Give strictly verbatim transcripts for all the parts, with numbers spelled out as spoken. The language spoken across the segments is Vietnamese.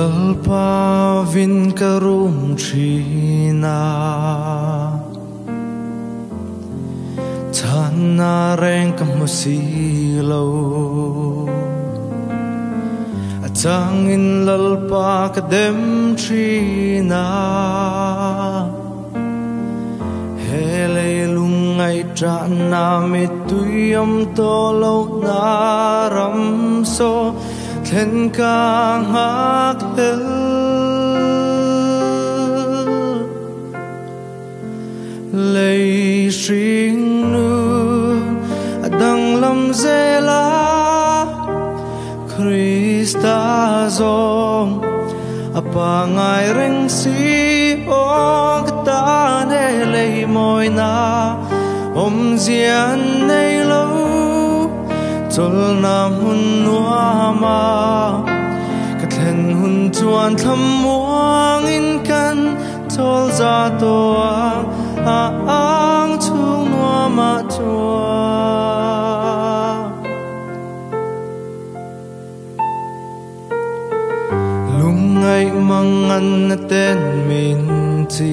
lalpa vin karum trina thana reng kamusilo atangin lalpa kadem trina hele lungai trana mituyam tolo naram so Thlen nghakhlel lei sing nu adang lam zela Krista zong apangai reng si ong ta ne lei moi na om zian nei lo Tol nam hun nuama Thlen hun chuan tham muang in kan tol za toang a ang chung nuama chua lungai mangan na ten min chi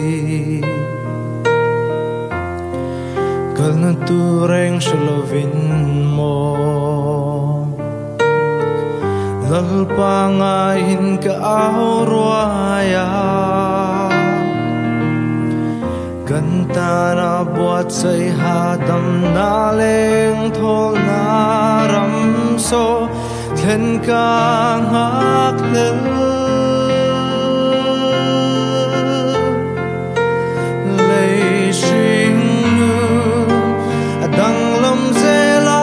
Kal na tu reng shalovin mo Lalpa ngayin ka aurwaya Ganta na buat say hadam na leng thol na ramso Thlen nghakhlel lei sing Dang lam zela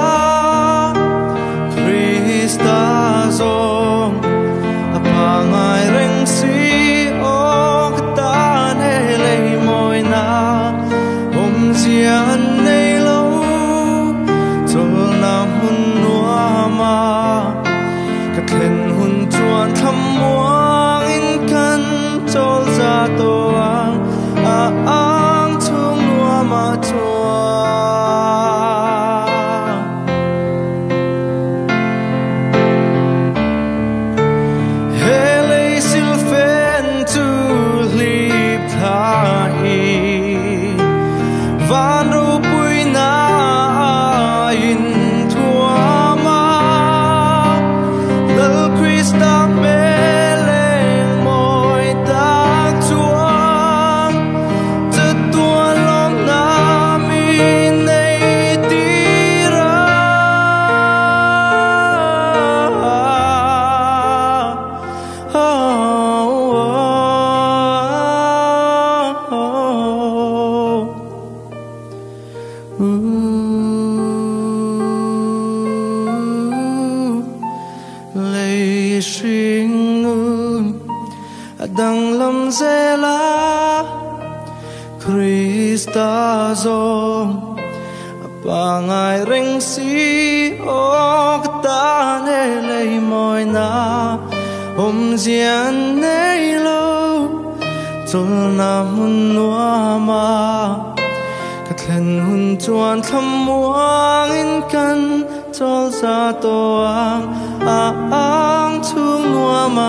Krista zong apangai reng si ok ta ne lei moi na om zian nei lo tol nam hun nuama ka thlen hun chuan tham muang in kan tol za toang a ang chung nuama chua lei sing adang lam zela Krista zong apangai reng si ok ta ne lei moi na om zian nei lo tol nam hun nuama Thlen hun chuan tham muang in kan tol za toang a ang chung nuama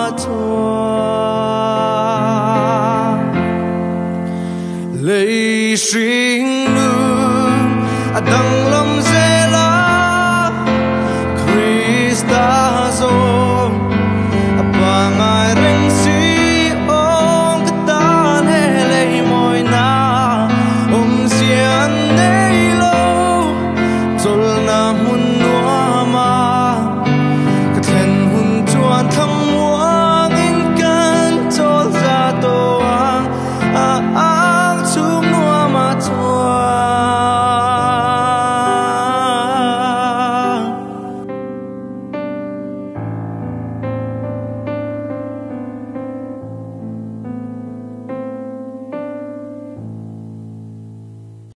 chua lei sing nu adang